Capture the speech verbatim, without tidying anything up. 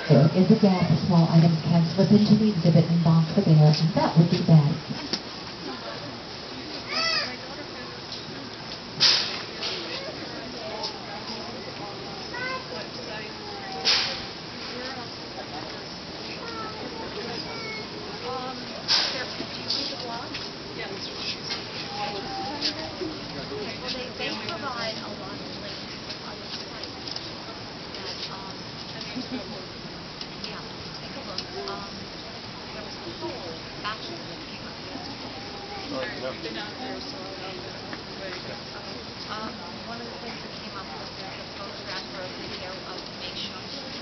There is a gap. Small items can slip into the exhibit and box for there, and that would be bad. They provide a lot of links on the site that, um, yeah, take a look. Um, there was a whole batch of them that came up yesterday. Um, one of the things that came up was there's a photograph or a video of Mei Xiong